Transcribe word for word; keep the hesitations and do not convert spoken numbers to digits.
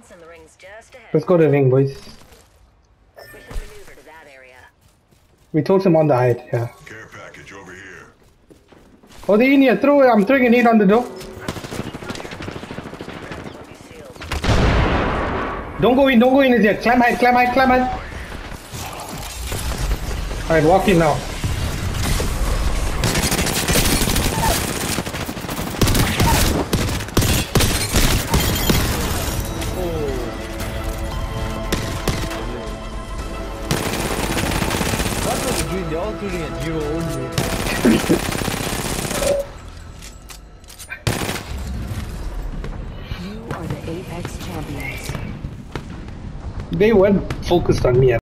and the ring's just ahead. Let's go to the ring, boys. We should maneuver to that area. We told him on the height, yeah. Care package over here. Oh, they in here. Throw it. I'm throwing a nade on the door. Don't go in, don't go in as yet. Climb height, climb height, climb height. Alright, walk in now. What was you doing? They're all shooting at you only. You are the Apex champions. They weren't focused on me.